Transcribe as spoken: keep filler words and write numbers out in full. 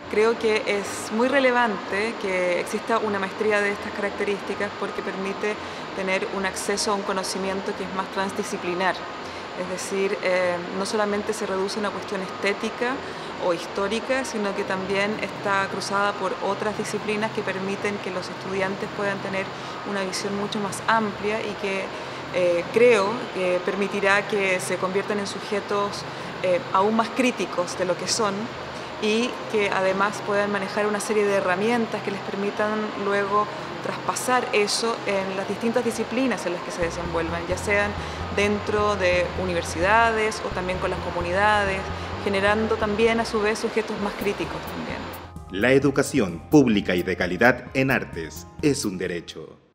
Creo que es muy relevante que exista una maestría de estas características porque permite tener un acceso a un conocimiento que es más transdisciplinar. Es decir, eh, no solamente se reduce a una cuestión estética o histórica, sino que también está cruzada por otras disciplinas que permiten que los estudiantes puedan tener una visión mucho más amplia y que eh, creo que permitirá que se conviertan en sujetos eh, aún más críticos de lo que son, y que además puedan manejar una serie de herramientas que les permitan luego traspasar eso en las distintas disciplinas en las que se desenvuelvan, ya sean dentro de universidades o también con las comunidades, generando también a su vez sujetos más críticos también. La educación pública y de calidad en artes es un derecho.